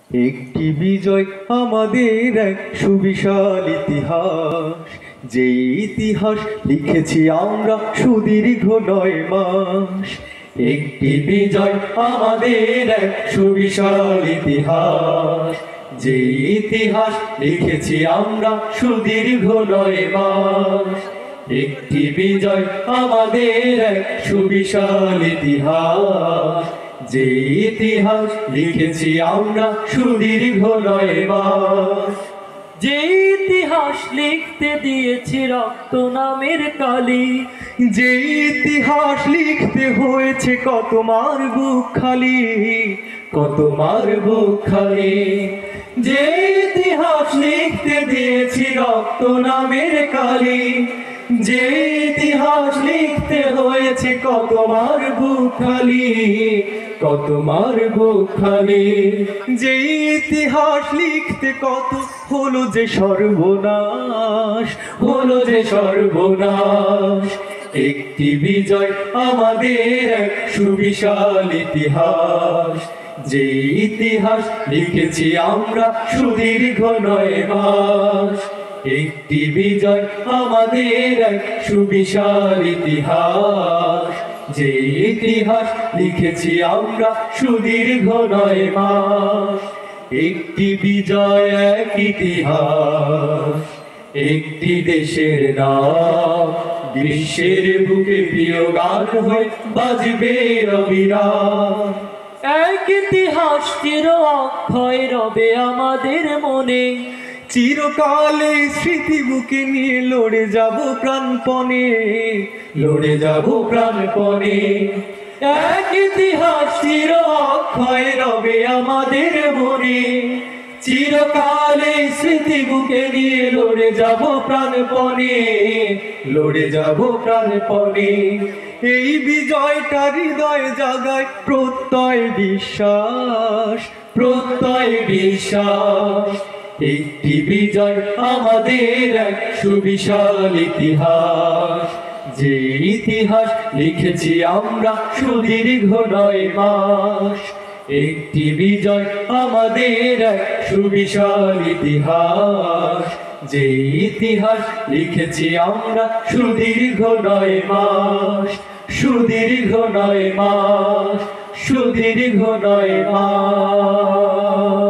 একটি বিজয় আমাদের এক সুবিশাল ইতিহাস, যে ইতিহাস লিখেছি আমরা সুদীর্ঘ 9 মাস। একটি বিজয় আমাদের এক সুবিশাল ইতিহাস, যে ইতিহাস লিখেছি আমরা সুদীর্ঘ 9 মাস। একটি বিজয় আমাদের এক সুবিশাল ইতিহাস, যে ইতিহাস লিখেছি আমরা সুদীর্ঘ 9 মাস। যে ইতিহাস লিখতে দিয়েছি রক্ত নামের কালি, যে ইতিহাস লিখতে হয়েছে কত মার বুক খালি, কত মার বুক খালি। যে ইতিহাস লিখতে দিয়েছি রক্ত নামের কালি, যে ইতিহাস লিখতে হয়েছে কত মার বুক খালি, কত মার বুক খালি। যে ইতিহাস লিখতে কত হলো যে সর্বনাশ, হলো যে সর্বনাশ। একটি বিজয় আমাদের এক সুবিশাল ইতিহাস, যে ইতিহাস লিখেছি আমরা সুদীর্ঘ 9 মাস। একটি বিজয় আমাদের এক সুবিশাল ইতিহাস, যে ইতিহাস লিখেছি আমরা সুদীর্ঘ 9 মাস। একটি বিজয় এক ইতিহাস, একটি দেশের নাম, বিশ্বের বুকে প্রিয় গান হয়ে বাজবে অবিরাম। এক ইতিহাস চির অক্ষয় রবে আমাদের মনে, চিরকালে স্মৃতি বুকে নিয়ে লড়ে যাব প্রাণপণে, লড়ে যাব প্রাণপণে। এক ইতিহাস চির অক্ষয় রবে আমাদের মনে, চিরকালে স্মৃতি বুকে নিয়ে লড়ে যাব প্রাণপণে, লড়ে যাব প্রাণপণে। এই বিজয়টা হৃদয় জাগায় প্রত্যয় বিশ্বাস, প্রত্যয় বিশ্বাস। একটি বিজয় আমাদের এক সুবিশাল ইতিহাস, যে ইতিহাস লিখেছি আমরা সুদীর্ঘ 9 মাস। একটি বিজয় আমাদের এক সুবিশাল ইতিহাস, যে ইতিহাস লিখেছি আমরা সুদীর্ঘ 9 মাস, সুদীর্ঘ 9 মাস, সুদীর্ঘ 9 মাস।